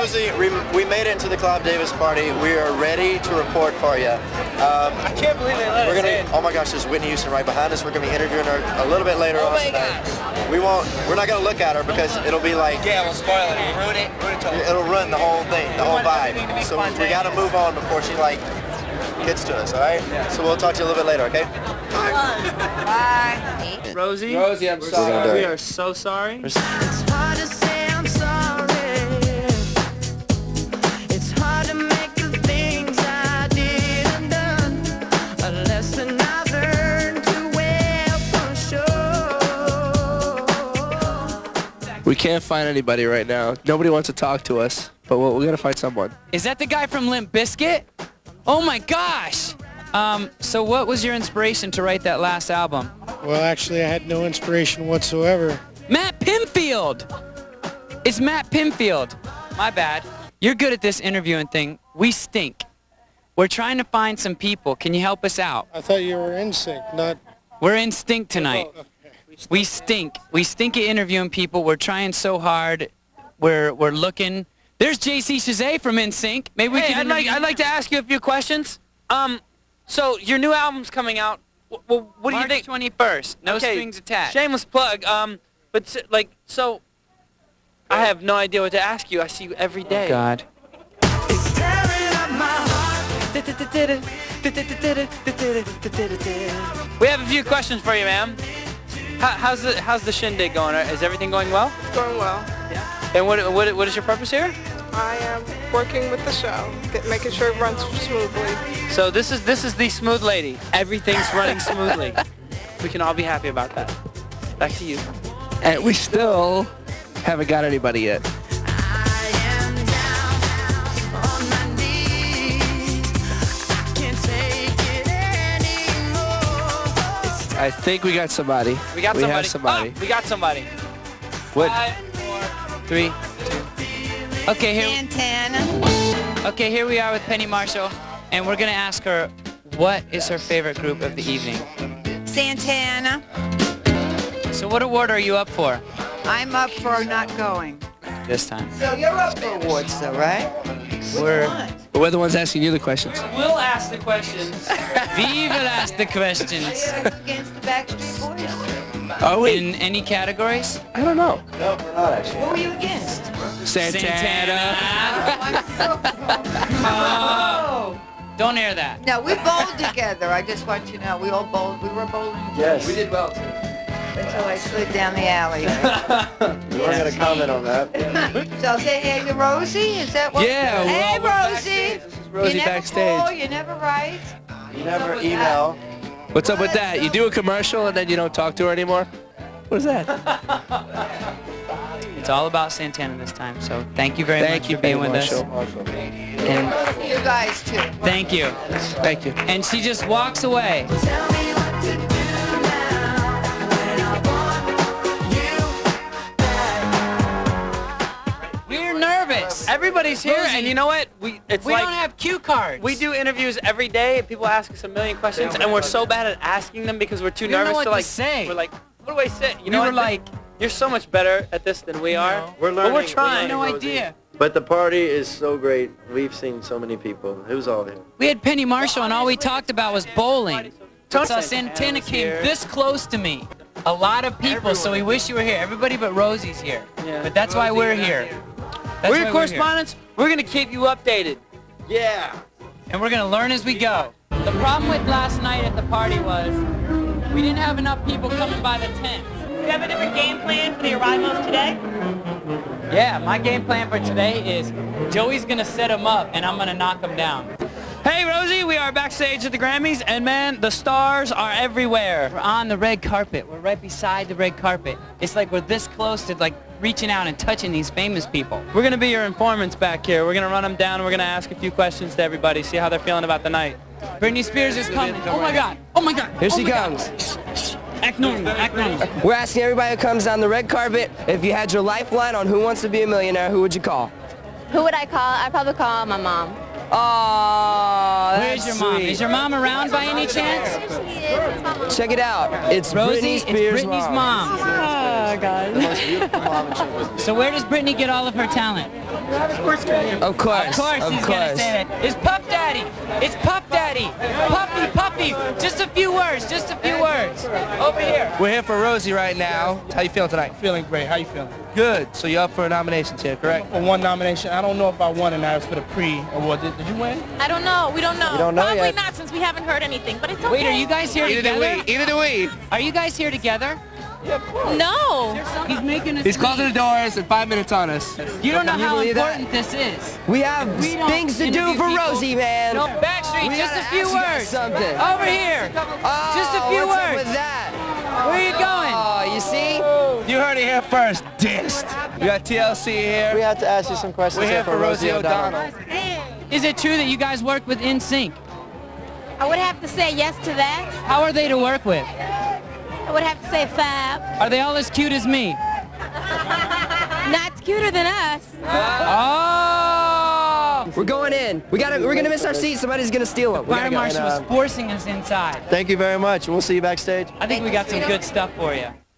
Rosie, we made it into the Clive Davis party. We are ready to report for you. I can't believe they let us in. Oh my gosh, there's Whitney Houston right behind us. We're going to be interviewing her a little bit later on tonight. We're not going to look at her because it'll be like... Yeah, we'll spoil it. We'll ruin it. It'll ruin the whole thing, the whole vibe. So we got to move on before she like gets to us, all right? Yeah. So we'll talk to you a little bit later, okay? Bye. Rosie, I'm sorry. We are so sorry. It's hard to say I'm sorry. It's hard to make the things I did and done. A lesson I've learned to wear for sure. We can't find anybody right now. Nobody wants to talk to us, but we gotta find someone. Is that the guy from Limp Bizkit? Oh my gosh! So what was your inspiration to write that last album? Well, actually, I had no inspiration whatsoever. Matt Pinfield! It's Matt Pinfield. My bad. You're good at this interviewing thing. We stink. We're trying to find some people. Can you help us out? I thought you were NSYNC, not... We're in stink tonight. Oh, okay. We stink. We stink at interviewing people. We're trying so hard. We're looking. There's JC Chazé from NSYNC. Maybe we can. I'd like to ask you a few questions. So your new album's coming out. Well, what do you think? March 21st. No strings attached. Shameless plug. But like, so I have no idea what to ask you. I see you every day. Oh God. It's tearing up my heart. We have a few questions for you, ma'am. How's the shindig going? Is everything going well? It's going well. Yeah. And what is your purpose here? I am working with the show, making sure it runs smoothly. So this is the smooth lady. Everything's running smoothly. We can all be happy about that. Back to you. And we still haven't got anybody yet. I am down on my knees. I can't take it anymore. I think we got somebody. We got somebody. have somebody. Oh, we got somebody. What? 5, 4, 3, 2. Okay, here. Santana. Okay, here we are with Penny Marshall, and we're gonna ask her what is her favorite group of the evening. Santana. So what award are you up for I'm up for not going. this time? So you're up for awards though, right? We're the ones asking you the questions. We'll ask the questions. We will ask the questions. Against the Backstreet Boys. Are we? In any categories? I don't know. No, we're not actually. Who are you against? Santana. Oh, don't air that. No, we bowled together. I just want you to know. We all bowled. We were bowling. Yes. We did well too. Until I slid down the alley. We weren't going to comment on that. So say hey to Rosie. Is that what? Yeah, Hey, we're Rosie. This is Rosie you never backstage. call. You never write. You never email. What's up with that? You do a commercial and then you don't talk to her anymore? What is that? It's all about Santana this time, so thank you very much for being with us. And You guys too. thank you. Thank you. And she just walks away. Tell me what to do now when I want you back. We're nervous. Everybody's here, Rosie, and you know what? We like, don't have cue cards. We do interviews every day, and people ask us a million questions, and we're so bad at asking them because we're too We don't know nervous what to to like. say. We're like, what do I say? You We know were what? like, You're so much better at this than we are. know. We're learning. But we're trying. no Rosie. idea. But the party is so great. We've seen so many people. Who's all here? We had Penny Marshall, and all we talked about was bowling. So Santana came here. this close to me. A lot of people, so we wish you were here. Everybody but Rosie's here. Yeah. But that's why we're here. That's We're why your correspondents. We're gonna keep you updated. Yeah. And we're gonna learn as we go. The problem with last night at the party was we didn't have enough people coming by the tent. Do you have a different game plan for the arrivals today? Yeah, my game plan for today is Joey's gonna set him up and I'm gonna knock him down. Hey Rosie, we are backstage at the Grammys, and man, the stars are everywhere. We're on the red carpet. We're right beside the red carpet. It's like we're this close to like reaching out and touching these famous people. We're gonna be your informants back here. We're gonna run them down. We're gonna ask a few questions to everybody, see how they're feeling about the night. Britney Spears is coming. Oh my God. Oh my God. Here oh she my God. comes. Act normal. Act normal. We're asking everybody who comes down the red carpet, if you had your lifeline on Who Wants to Be a Millionaire, who would you call? Who would I call? I'd probably call my mom. Oh, Where's your mom? Is your mom around by any chance? Check it out. It's Rosie, Britney Spears' it's Britney's mom. my God. The most beautiful mom and chick. So where does Brittany get all of her talent? Of course. Of course he's gonna say that. It's Puff Daddy. It's Puff Daddy. Puppy. Just a few words. Over here. We're here for Rosie right now. How you feeling tonight? Feeling great. How you feeling? Good. So you're up for nominations here, correct? For one nomination. I don't know if I won or not. It was for the pre-award. Did you win? I don't know. We don't know. You don't know Probably yet. not, since we haven't heard anything. But it's okay. Wait, are you guys here together? Either do we. Are you guys here together? No. He's making us. He's closing the doors and 5 minutes on us. You don't know how believe that? important this is. We have things to do interview for people. Rosie, man. No, backstage, We just a gotta few ask you guys words. something. Over here. Oh, Just a few what's up words. with that? Where are you going? Oh, you see? You heard it here first. Dissed. We got TLC here. We have to ask you some questions We're here for Rosie O'Donnell. Is it true that you guys work with NSYNC? I would have to say yes to that. How are they to work with? I would have to say fab. Are they all as cute as me? Not cuter than us. Oh! We're going in. We're gonna miss our seats. Somebody's gonna steal them. Fire marshal was forcing us inside. Thank you very much. We'll see you backstage. I think we got some good stuff for you.